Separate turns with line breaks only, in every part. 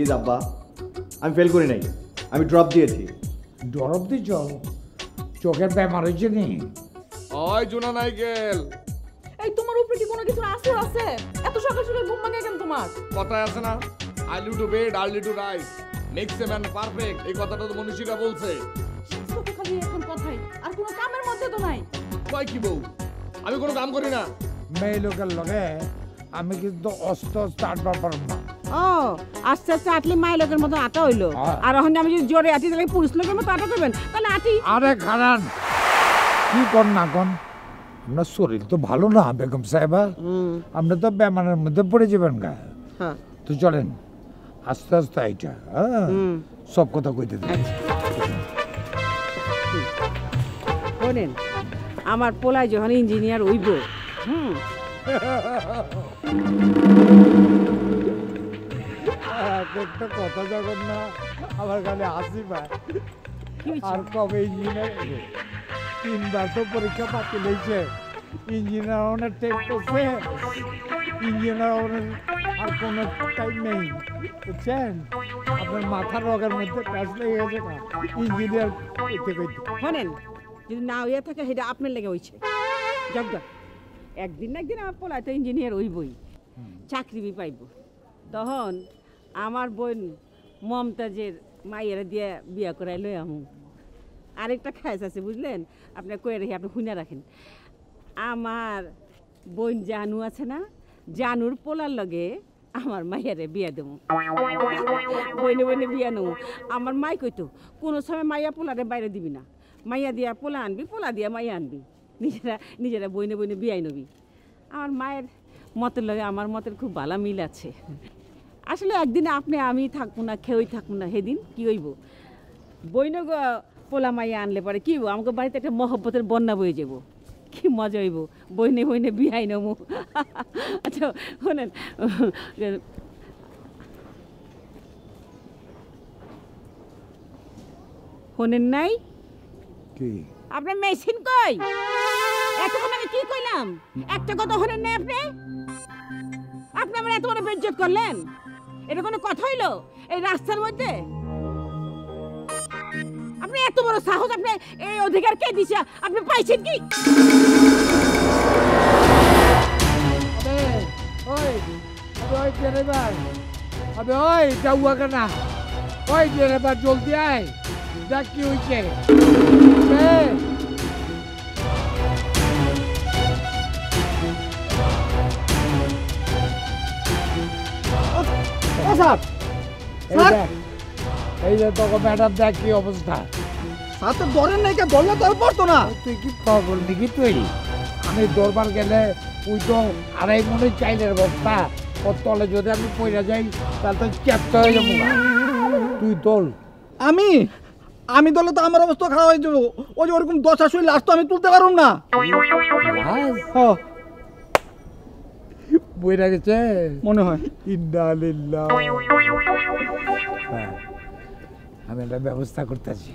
Please আব্বা, আমি fail করি নাই, আমি ড্রপ দিয়েছি।
ড্রপ দিছ? চোখের ব্যামার হয়েছে নি?
ওই জুনা নাইকেল,
এই তোমার উপরে কি কোনো কিছু আসর আছে? এত সকাল সকাল ঘুম ভাঙে কেন তোমার?
কথায় আছে না, early to bed early to rise makes a man perfect. এই কথাটা তো মনীষীরা বলছে।
তো খালি এখন কথাই, আর কোনো কামের মধ্যে তো নাই।
কয় কি বউ, আমি কোনো কাম করি না।
মেয়ে লোকের লগে আমি কিন্তু অস্ত আটবার পারব না।
ও আস্তে আস্তে আটলি মাই লোকের মতো আটা হইলো। আর ওখানে আমি যদি জোরে আটি তাহলে পুরুষ লোকের মতো আটা করবেন, তাহলে আটি।
আরে খারান, কি কর না কন, আপনার শরীর তো ভালো না বেগম সাহেবা, আপনি তো বেমানের মধ্যে পড়ে যাবেন গা। তো চলেন আস্তে আস্তে এইটা সব কথা কইতে দিন।
শোনেন, আমার পোলায় যখন ইঞ্জিনিয়ার হইব,
একটা কথা যখন না আমার কাছে হাসি পায়। আর কবে ইঞ্জিনিয়ার হইব? 3 বার তো পরীক্ষা পাতি লইছে, ইঞ্জিনিয়ার অনেক টেক করছে, ইঞ্জিনিয়ার অনেক আর কোনো টাইম নেই, বুঝছেন? আপনার মাথার রোগের মধ্যে প্যাচ লেগে গেছে না ইঞ্জিনিয়ার কইতে কইতে।
শোনেন, যদি না হইয়া থাকে সেটা আপনার লেগে হইছে। জগদা একদিন না একদিন আমার পোলায় তো ইঞ্জিনিয়ার হইবই, চাকরি পাইব। তখন আমার বোন মমতাজের মাইয়েরা দিয়ে বিয়া করাই লই আমু। আরেকটা খাইস আছে বুঝলেন, আপনি কয়ে রেখে আপনি শুনে রাখেন। আমার বোন জানু আছে না, জানুর পোলার লগে আমার মাইয়ারে বিয়া দেবো, বইনে বইনে বিয়া নেবো। আমার মাই কইতো কোনো সময় মাইয়া পোলারে বাইরে দিবি না, মাইয়া দিয়া পোলা আনবি, পোলা দিয়া মাইয়া আনবি, নিজেরা বইনে বইনে বিয়াই নবি। আমার মায়ের মতের লগে আমার মতের খুব ভালো মিল আছে। আসলে একদিন আপনি আমি থাকবো না, খেয়েই থাকবো না, সেদিন কি হইব? বইন পোলা মাইয়া আনলে পরে কি হইব? আমাকে বাড়িতে একটা মহব্বতের বন্যা বয়ে যাব, কি মজা হইব, বইনে বইনে বিয়াই নেবো। আচ্ছা শোনেন, শোনেন নাই
কি
আপনার মেশিন কই? এতক্ষণ আমি কি কইলাম? একটা কথা শোনেন নাই আপনি? আপনি আমার এত বড় বেজ্জত করলেন, এটা কোনো কথা হইলো এই রাস্তার মধ্যে? আপনি এত বড় সাহস, আপনি এই অধিকার কে দিছে? আপনি পাইছেন কি?
ওই ওই ড্রাইভার, আবে ওই যাওয়া কেনা, ওই ড্রাইভার জলদি আয়, দেখ কি হয়েছে। এই যে তোকে ম্যাডাম দেখ কি অবস্থা।
সাথে ধরেন নাই কে, ধরলে তো আর পড়তো না।
তুই কি পাগল নাকি তুই? আমি দরবার গেলে ওই তো 2.5 মনে চাইলের বস্তা, ওর তলে যদি আমি পড়ে যাই তাহলে তো চ্যাপ্টা হয়ে যাবো। তুই তোল।
আমি দলে তো আমার অবস্থা খারাপ হয়ে যাবো। ওই যে ওরকম 10 আসলে লাস্ট তো আমি তুলতে পারব না।
বইরা গেছে
মনে হয়।
ইন্নালিল্লাহ। আমি একটা ব্যবস্থা করতেছি।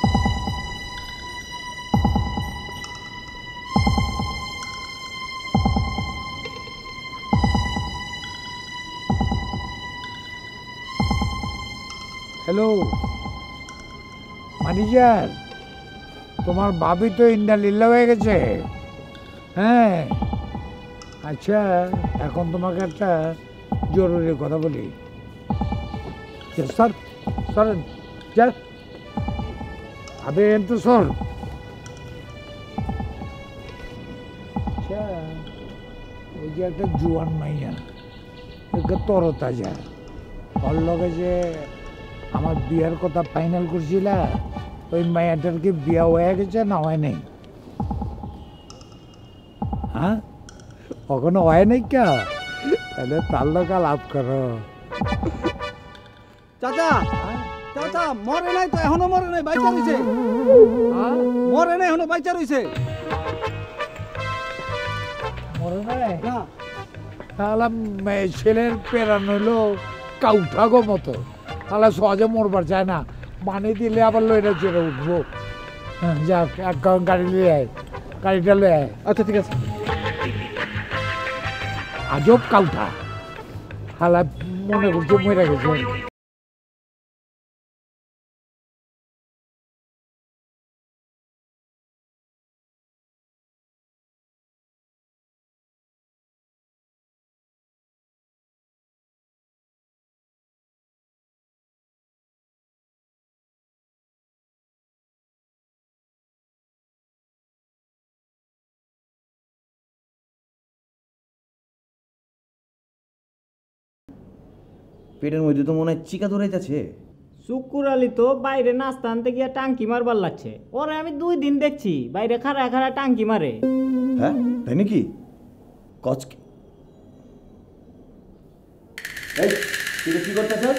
হ্যালো ম্যানেজার, তোমার ভাবি তো ইন্নালিল্লাহ হয়ে গেছে। হ্যাঁ আচ্ছা, এখন তোমাকে একটা জরুরি কথা বলি। স্যার সরেন, যাক আবে তো সর। আচ্ছা, ওই যে একটা জুয়ান মাইয়া, একটা তরতাজা, ওর লগে যে আমার বিয়ার কথা ফাইনাল করছিল, ওই মাইয়াটার কি বিয়া হয়ে গেছে না হয় নাই? হ্যাঁ কখনো হয় নাই কে? তাহলে তার লগে লাভ করো।
চাচা চাচা মরে নাই তো, এখনো মরে নাই, বাইচা রইছে। মরে নাই, এখনো বাইচা রইছে।
মরে নাই না? তাহলে ছেলের পেরান হইলো কাউঠাগো মতো, তাহলে সহজে মরবার চায় না, মানে দিলে আবার লইরা চেড়ে উঠবো। হ্যাঁ যাক, এক গাড়ি লিয়ে আয়, গাড়িটা লয়ে আয়।
আচ্ছা ঠিক আছে।
আজব কাউঠা, হালা মনে করছে মরে গেছে।
পেটের মধ্যে তো মনে হয় চিকা দৌড়াইতেছে।
শুকুর আলী তো বাইরে নাস্তা আনতে গিয়ে টাঙ্কি মারবার লাগছে। ওরে আমি 2 দিন দেখছি বাইরে খাড়া খাড়া টাঙ্কি মারে।
হ্যাঁ তাই নাকি? কচকে এই তুই কি করতেছ?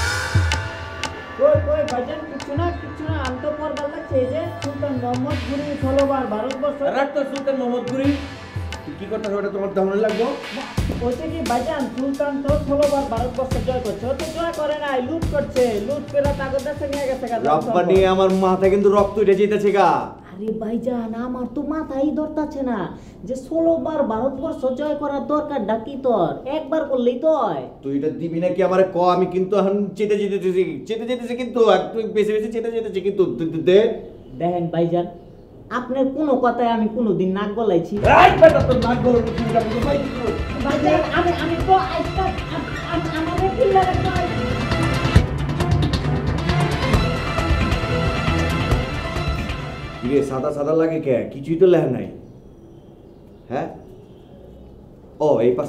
কই কই ভাইজান কিছু না আমি তো পড়বার লাগছে। এই যে সুলতান মোহাম্মদ গুরি ফলোবার ভারতবর্ষ।
রাত তো সুলতান মোহাম্মদ গুরি তুই কি করতেছ ওটা তোমার দামনে লাগবো?
ওইটা কি ভাইজান সুলতান তো ফলোবার ভারতবর্ষ জয় করছে। ও তো জয় করে নাই, লুট করছে। লুট করে তাকে দেশে নিয়ে গেছে গা।
রব্বা নিয়ে আমার মাথা কিন্তু রক্ত উঠে যেতেছে গা।
আরে ভাইজান আমার তো মাথাই ধরতাছে না যে 16 বার ভারতবর্ষ জয় করার দরকারটা কি তোর? একবার করলেই তো হয়।
তুই এটা দিবি নাকি আমারে ক? আমি কিন্তু এখন চেতে যেতেছি কিন্তু তুই বেশি চেতে যেতেছি কিন্তু দে।
দেখেন ভাইজান আপনার কোনো কথায় আমি কোনোদিন নাক গলাইছি?
এই বেটা তোর নাক গলার তুই যাবি তো ভাই।
ভাইজান আমি তো আজকে আমাদের পিলারে কই
কিরে সাদা সাদা লাগে কে? কিছুই তো লেখা নাই। হ্যাঁ ও এই পাশ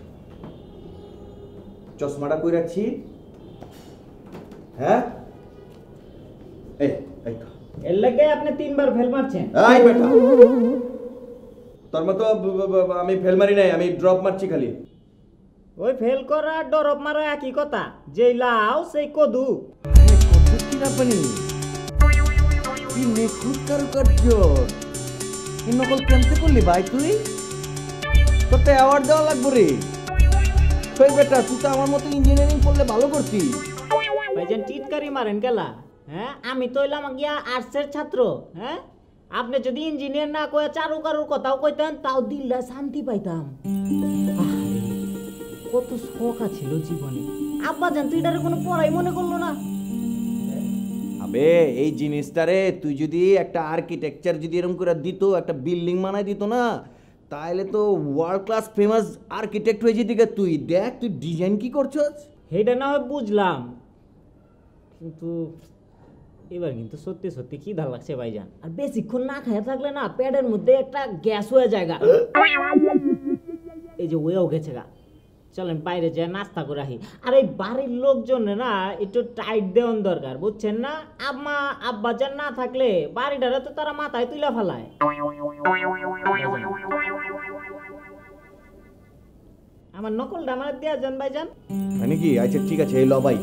চশমাটা কই রাখছি? হ্যাঁ এই এই তো
এর লাগে আপনি 3 বার ফেল মারছেন।
এই বেটা তোর মতো আমি ফেল মারি নাই, আমি ড্রপ মারছি খালি।
ওই ফেল করা আর ডরপ মারা একই কথা। যেই লাও সেই কদু।
কত কি রাপানি কি নিখুঁত কারুকার্য। এই নকল কেমতে করলি ভাই তুই? তোর তো অ্যাওয়ার্ড দেওয়া লাগবে রে। কই বেটা তুই তো আমার মতো ইঞ্জিনিয়ারিং করলে ভালো করতি।
ভাইজান টিটকারি মারেন কেলা? হ্যাঁ আমি তো হইলাম গিয়া আর্টসের ছাত্র। হ্যাঁ আপনি যদি ইঞ্জিনিয়ার না কয়ে চারুকারুর কথাও কইতেন তাও দিল্লা শান্তি পাইতাম। আরে, কত শখ ছিল জীবনে। আব্বা জান তুই এটারে কোনো পড়াই মনে করলো না?
আবে এই জিনিসটারে তুই যদি একটা আর্কিটেকচার যদি এরকম করে দিত, একটা বিল্ডিং বানাই দিত না, তাহলে তো ওয়ার্ল্ড ক্লাস ফেমাস আর্কিটেক্ট হয়ে যেতি। তুই দেখ তুই ডিজাইন কি করছস।
সেইটা না হয় বুঝলাম, কিন্তু এবার কিন্তু সত্যি সত্যি কি ধার লাগছে ভাইজান। আর বেশিক্ষণ না খায় থাকলে না পেটের মধ্যে একটা গ্যাস হয়ে যায় গা। এই যে ওয়েও গেছে গা। চলেন বাইরে যায় নাস্তা করে আসি। আর এই বাড়ির লোকজন না একটু টাইট দেওয়ার দরকার, বুঝছেন না? আম্মা আব্বাজান না থাকলে বাড়িটারে তো তারা মাথায় তুলে ফেলায়। আমার নকলটা আমার দেয়া যান ভাইজান।
নাকি? আচ্ছা ঠিক আছে এই ল ভাই।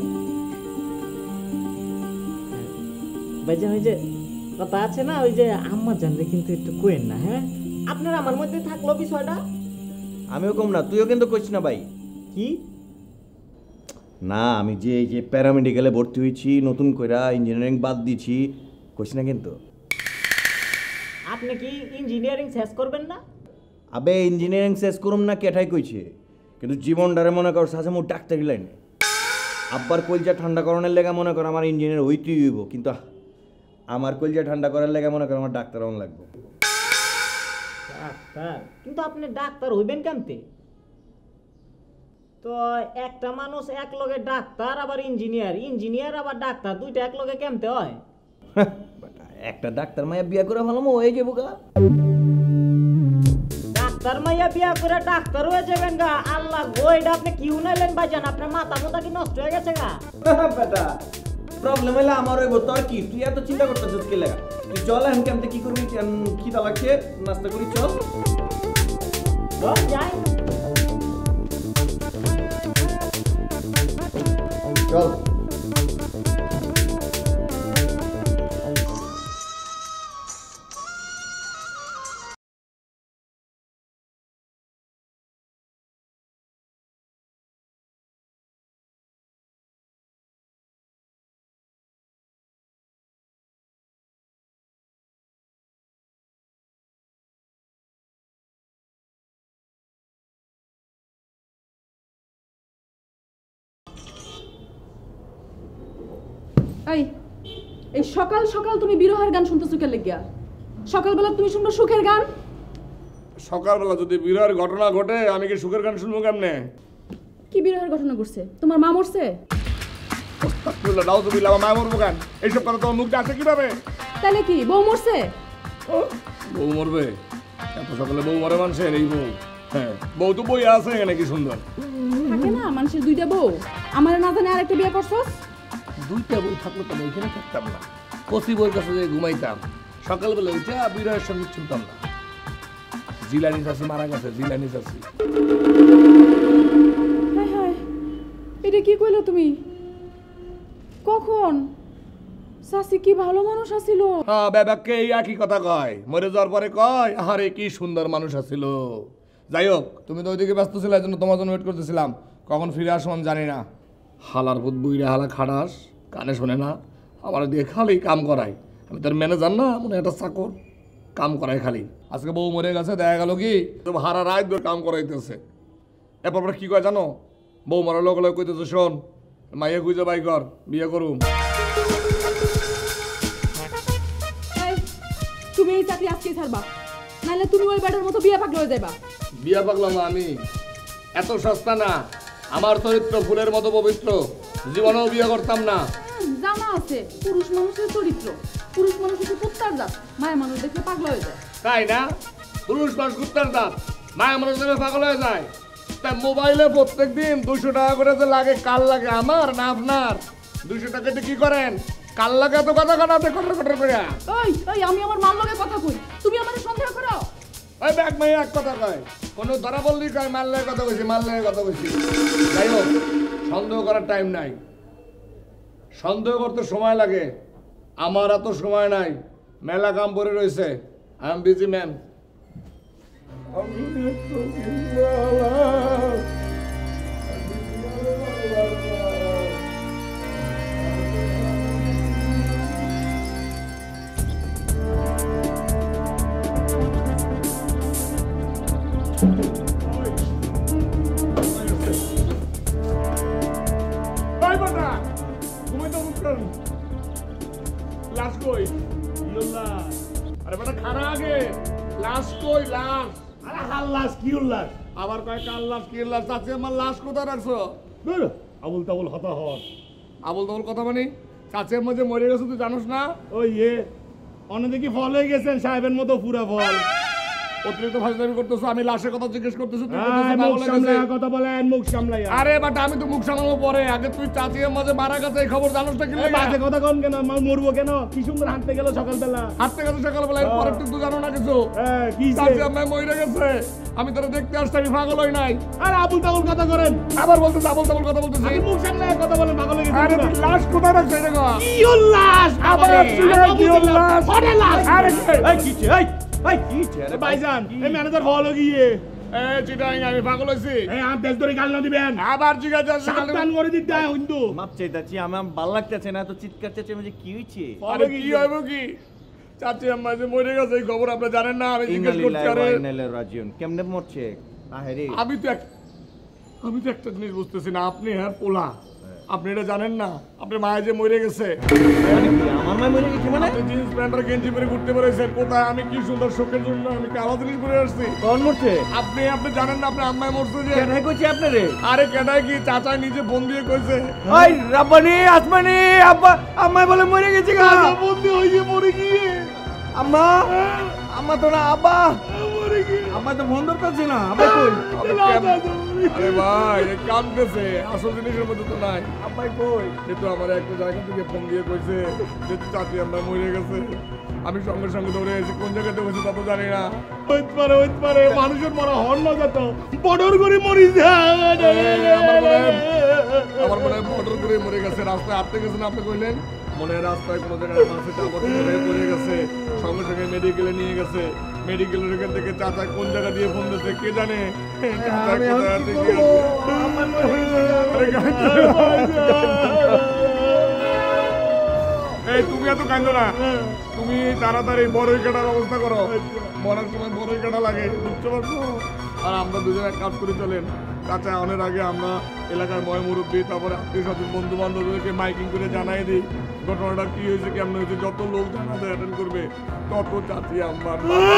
ভাইজান ওই যে কথা আছে না, ওই যে আম্মা জানলে কিন্তু একটু কোয়েন না। হ্যাঁ আপনার আমার মধ্যে থাকলো বিষয়টা।
আমিও কম না, তুইও কিন্তু কইস না ভাই।
কি
না আমি যে এই যে প্যারামেডিক্যালে ভর্তি হয়েছি নতুন কইরা, ইঞ্জিনিয়ারিং বাদ দিছি, কইস না কিন্তু।
আপনি কি ইঞ্জিনিয়ারিং শেষ করবেন না?
আবে ইঞ্জিনিয়ারিং শেষ করুম না কেঠাই কইছে, কিন্তু জীবনটারে মনে কর সাথে মোর ডাক্তারি লাইনে। আব্বার কলজা ঠান্ডা করানোর লেগে মনে কর আমার ইঞ্জিনিয়ার হইতেই হইব, কিন্তু আমার কলজা ঠান্ডা করার লেগে মনে কর আমার ডাক্তার হন লাগবে।
ডাক্তার? কিন্তু আপনি ডাক্তার হইবেন কেমতে? তো একটা মানুষ এক লগে ডাক্তার আবার ইঞ্জিনিয়ার, ইঞ্জিনিয়ার আবার ডাক্তার, দুইটা এক লগে কেমতে হয়?
একটা ডাক্তার মাইয়া বিয়া করে ভালো হয়ে যাবো গা।
ডাক্তার মাইয়া বিয়া করে ডাক্তার হয়ে যাবেন গা? আল্লাহ গো, এটা আপনি কি উনাইলেন ভাইজান? আপনার মাথা মোটা কি নষ্ট হয়ে গেছে গা?
বেটা প্রবলেম হইলে আমার হইব, তোর কি? তুই এত চিন্তা করতেছিস কি লাগা? তুই চল এখন কেমতে কি করবি, খিদা লাগছে, নাস্তা করি চল।
যাই
চল।
এই সকাল সকাল তুমি বিরহের গান শুনতেছো কে লাগিয়া? সকালবেলা তুমি শুনবো সুখের গান?
সকালবেলা যদি বিরহের ঘটনা ঘটে আমি কি সুখের গান শুনবো কেমনে?
কি বিরহের ঘটনা ঘটছে? তোমার মা মরছে?
আমার মা মরবো কেন? এইসব কথা তোমার মুখটা আছে কিভাবে?
তাহলে কি বউ মরছে?
বউ মরবে? এত সকালে বউ মরে মানুষের? এই বউ? হ্যাঁ বউ তো বই আছে এখানে কি সুন্দর।
থাকে না মানুষের দুইটা বউ আমার না জানে আরেকটা বিয়ে করছস?
দুইটা বই থাকলে তো আমি এখানে থাকতাম না, কচি বইয়ের কাছে যে ঘুমাইতাম, সকালবেলা উঠে বিরহের সঙ্গে শুনতাম না। জিলানি চাষি মারা গেছে, জিলানি চাষি।
হায় হায়, এটা কি কইলো তুমি? কখন? চাচি কি ভালো মানুষ আছিল?
হ্যাঁ, বেবাককে এই একই কথা কয়, মরে যাওয়ার পরে কয় আরে কি সুন্দর মানুষ আছিল। যাই হোক, তুমি তো ওইদিকে ব্যস্ত ছিলে, এই জন্য তোমার জন্য ওয়েট করতেছিলাম, কখন ফিরে আসবো আমি জানি না। হালার পুত বুইরা হালা খাটাস, কানে শোনে না, আমার দিয়ে খালি কাম করাই। আমি তোর ম্যানেজার না, মনে একটা চাকর, কাম করাই খালি। আজকে বউ মরে গেছে, দেখা গেল কি হারা রাত ধরে কাম করাইতেছে। এরপর কি কয় জানো, বউ মরার লোক লোক কইতেছে শোন মাইয়া খুঁজে বাই কর, বিয়ে করুম।
এই, তুমি এই চাকরি আজকেই ছাড়বা, নাহলে তুমি ওই ব্যাটার মতো বিয়ে পাগল হয়ে যাবা।
বিয়ে পাগলাম আমি, এত সস্তা না। আমার চরিত্র ফুলের মতো পবিত্র, জীবনেও বিয়ে করতাম না।
জানা আছে পুরুষ মানুষের চরিত্র, পুরুষ মানুষ হচ্ছে কুত্তার জাত, মায়া মানুষ দেখলে পাগল হয়ে যায়।
তাই না? পুরুষ মানুষ কুত্তার দাঁত, মায়া মানুষ দেখলে পাগল হয়ে যায়। তাই মোবাইলে প্রত্যেকদিন 200 টাকা করে যে লাগে, কার লাগে আমার না আপনার? 200 টাকাতে কি করেন? কার লাগে এত কথা কাটাতে কটর কটর করে?
এই আমি আমার মার লগে কথা কই, তুমি আমারে সন্দেহ করো?
ওই ব্যাগ মাইয়া এক কথা কয়, কোনো ধরা বললি কয় মারলে কথা কইছি, মারলে কথা কইছি। যাই হোক, সন্দেহ করার টাইম নাই, সন্দেহ করতে সময় লাগে। আমার এত সময় নাই, মেলা কাম পড়ে রয়েছে। I am busy man. লাশ কই? আরে বেটা খানা আগে, লাশ কই? লাশ?
আরে হাল্লাস কি উল্লাস?
আবার কয় কাল লাশ কি লাশ? চাচি আমার লাশ কোথায় রাখছো?
ধুর, আবুল তাবুল হতাহত।
আবল তাবল কথা মানে? চাচি আমার যে মরে গেছে তুই জানোস না?
ওই অন্যদিকে ফল হয়ে গেছেন সাহেবের মতো পুরা ফল।
অতিরিক্ত ভাষাদারি করতেছো, আমি লাশের কথা জিজ্ঞেস করতেছি, তুই
এই,
বলতেছিস
মুখ
পাগল হয়ে
সামলাইয়া
গেছে।
কথা বলেন, মুখ সামলাইয়া।
আরে বাট আমি তো মুখ সামলানো পরে, আগে তুই চাচি আমার যে মারা গেছে এই খবর জানোস না? কি
এই বাজে কথা কন কেন? মরবো কেন? কি সুন্দর হাঁটতে গেল সকালবেলা।
হাঁটতে গেছে সকালবেলা, এরপরে তুই জানো না কিছু?
কি
চাচি আমার মরে গেছে, আমি তোরা দেখতে আসছি, আমি পাগল হই নাই।
আর আবুল তাবুল কথা করেন?
আবার বলতেছে আবল তাবল কথা বলতেছি।
আপনি মুখ সামলাইয়া কথা বলেন, পাগল হয়ে
আরে
গেছেন।
তুই লাশ কোথায় রাখছো এটা কর?
কি উল্লাস!
আবার আসছিস, কি উল্লাস!
আরে লাশ!
আরে
এই কিছে? এই কিছে? আরে ভাইজান, এই ম্যানেজার ফল গিয়ে।
এই চিটাং, আমি পাগল হইছি।
এই আম দেশ ধরে গাল না দিবেন।
আবার জিজ্ঞাসা
সাবধান করে দিতে হয় হিন্দু।
মাপ চাইতাছি, আমার ভাল লাগতেছে না, তো চিৎকার চেঁচামেচি কি হইছে?
আরে কি হইব কি? চাচি আম্মা যে মরে গেছে এই খবর আপনি জানেন না? আমি জিজ্ঞেস করছি। আরে
রাজিউন কেমনে মরছে? আহারে,
আমি তো একটা জিনিস বুঝতেছি না, আপনি হ্যাঁ পোলা, আপনি এটা জানেন না? আপনার মায়া যে মরে গেছে,
মানে কি আমার মা মরে গেছে? মানে
আপনি জিন্স প্যান্ট আর গেঞ্জি পরে ঘুরতে পেরেছেন কোথায়? আমি কি সুন্দর শোকের জন্য আমি কালো জিনিস পরে আসছি।
কোন মরছে?
আপনি জানেন না আপনার আম্মায় মরছে যে?
কেন কইছে আপনারে?
আরে কেডায় কি? চাচা নিজে ফোন দিয়ে কইছে।
ওই রাব্বানি আসমানি, আব্বা আম্মা বলে মরে গেছে গা।
বন্দি হইছে মরে গিয়ে।
আম্মা, আম্মা তো না, আব্বা মরে গিয়ে। আম্মা তো ফোন ধরতেছে না, আব্বা কই?
আরে ভাই এ কাঁদতেছে, আসল জিনিসের মধ্যে তো নাই।
আব্বা কই?
এ তো আমার একটা জায়গা থেকে ফোন দিয়ে কইছে যে চাচি আমরা মরে গেছে। আমি সঙ্গে সঙ্গে দৌড়ে এসে কোন জায়গাতে বসে তা তো জানি না।
হইতে পারে মানুষের মরা হন না যেত বর্ডার করে মরি যায়।
আমার মনে হয় মোটর করে মরে গেছে, রাস্তায় হাঁটতে গেছে না? আপনি কইলেন মনে হয় রাস্তায় কোনো জায়গায় মাসে চাপা হয়ে পড়ে গেছে, সঙ্গে সঙ্গে মেডিকেলে নিয়ে গেছে। মেডিকেলের এখান থেকে চাচা কোন জায়গা দিয়ে ফোন দিচ্ছে কে জানে? চাচা কোথায় আছে কি আছে? এই তুমি এত কাঁদো না, তুমি তাড়াতাড়ি বড়ই কাটার ব্যবস্থা করো। মরার সময় বড়ই কাটা লাগে, বুঝতে পারছো? আর আমরা দুজনে এক কাজ করে চলেন। চাচা অনেক আগে আমরা এলাকার ময় মুরব্বী, তারপরে আত্মীয় স্বজন বন্ধু বান্ধবদেরকে মাইকিং করে জানাই দিই ঘটনাটা কি হয়েছে, কেমন হয়েছে। যত লোক জানাতে অ্যাটেন্ড করবে তত চাচি আমার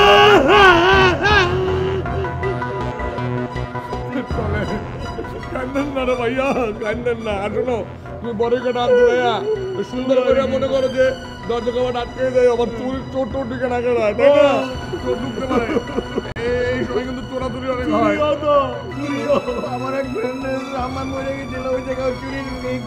কান্দেন না রে ভাইয়া, কান্দেন না। আসলো তুমি বড় কাটা আনতে ভাইয়া, সুন্দর করে মনে করো যে দরজা কবাট আটকে যায়, আবার চোর টোর ঢুকে না কেন, তাই না? চোর ঢুকতে পারে। এই সময় কিন্তু চোরাচুরি অনেক হয়। আমার এক ফ্রেন্ডের আম্মা মরে গেছিল ওই জায়গায় চুরি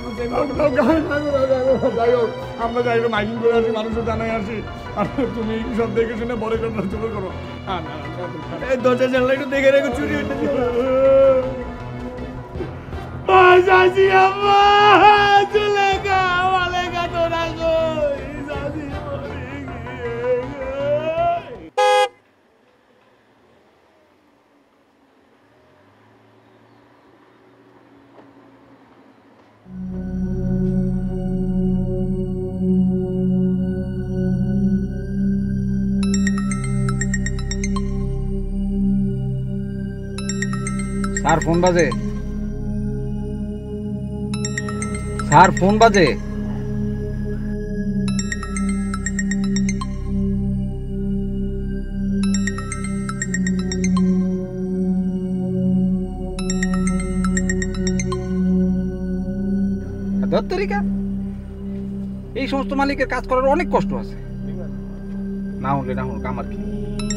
যাই হোক আমরা যাই মাইকিং করে আসি মানুষের জানাই আসি আর তুমি সব দেখে শুনে বড় কথা চুরি করো এই দরজা জানলা একটু দেখে রেখো চুরি হইতে চাচি আম্মা চলে গা বলে গা তোরা গো চাচি মরে গিয়ে
স্যার ফোন বাজে স্যার ফোন বাজে দত্তরিকা এই সমস্ত মালিকের কাজ করার অনেক কষ্ট আছে না হলে না হোক আমার কি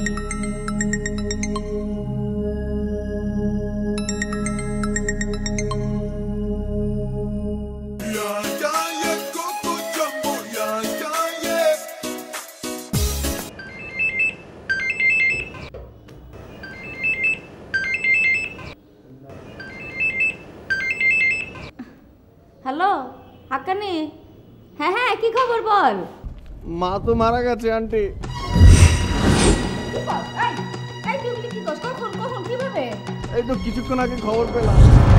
হ্যালো হাক্কানি, হ্যাঁ হ্যাঁ কি খবর বল?
মা তো মারা গেছে আন্টি
কিভাবে?
এই তো কিছুক্ষণ আগে খবর পেলাম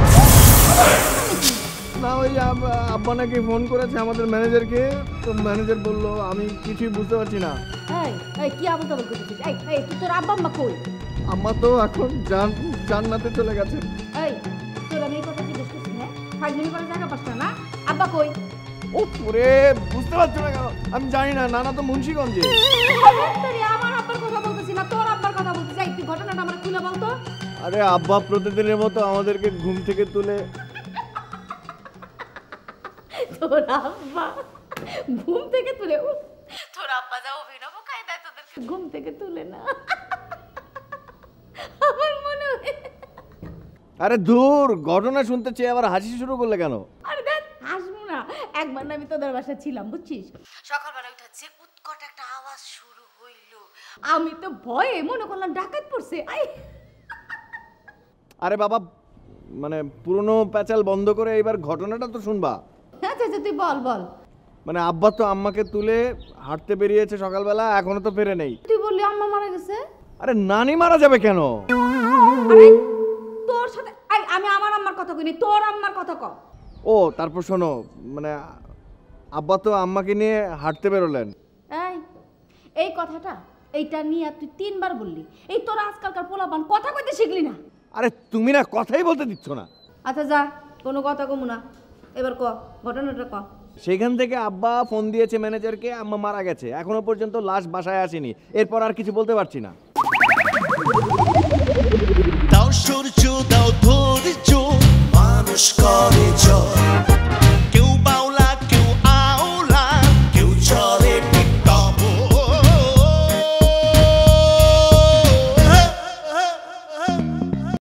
না ওই আব্বা নাকি ফোন করেছে আমাদের ম্যানেজারকে তো ম্যানেজার বলল আমি কিছুই বুঝতে পারছি না
কি আবল তাবল করতেছিস? তুই তোর আব্বা আম্মা কই?
আম্মা তো এখন জান্নাতে চলে গেছে
এই তোর আমি এই কথা জিজ্ঞেস করছি, হ্যাঁ ফাজলামি করার জায়গা পাস না? আব্বা কই?
ওরে বুঝতে পারছো না কেন? আমি জানি না, নানা তো মুন্সিগঞ্জে।
আমার আব্বার কথা বলতেছি না, তোর আব্বার কথা বলতেছি। এই তুই ঘটনাটা আমার খুলে বলতো।
আরে আব্বা প্রতিদিনের মতো আমাদেরকে ঘুম থেকে তুলে
তোর আব্বা ঘুম থেকে তুলে তোর আব্বা যা অভিনব কায়দায় তোদেরকে ঘুম থেকে তুলে না আমার মনে হয়।
আরে দূর, ঘটনা শুনতে চেয়ে আবার হাসি শুরু করলে কেন?
আরে দেখ হাসবো না, একবার না আমি তোদের বাসায় ছিলাম বুঝছিস, সকালবেলা উঠেছে উৎকট একটা আওয়াজ শুরু হইল, আমি তো ভয়ে মনে করলাম ডাকাত পড়ছে।
আরে বাবা, মানে পুরনো প্যাচাল বন্ধ করে এবার ঘটনাটা তো শুনবা।
আচ্ছা আচ্ছা তুই বল বল।
মানে আব্বা তো আম্মাকে তুলে হাঁটতে বেরিয়েছে সকালবেলা, এখনো তো ফেরে নেই।
তুই বললি আম্মা মারা গেছে?
আরে নানি মারা যাবে কেন?
আরে তোর সাথে আমি আমার আম্মার কথা কইনি, তোর আম্মার কথা কও।
ও তারপর শোনো, মানে আব্বা তো আম্মাকে নিয়ে হাঁটতে বেরোলেন।
এই কথাটা এইটা নিয়ে তুই 3 বার বললি। এই তোর আজকালকার পোলাপান কথা কইতে শিখলি না।
আরে তুমি না কথাই বলতে দিচ্ছ না।
আচ্ছা যা, কোনো কথা কমু না, এবার ক ঘটনাটা ক।
সেখান থেকে আব্বা ফোন দিয়েছে ম্যানেজারকে, আম্মা মারা গেছে, এখনো পর্যন্ত লাশ বাসায় আসেনি। এরপর আর কিছু বলতে পারছি না।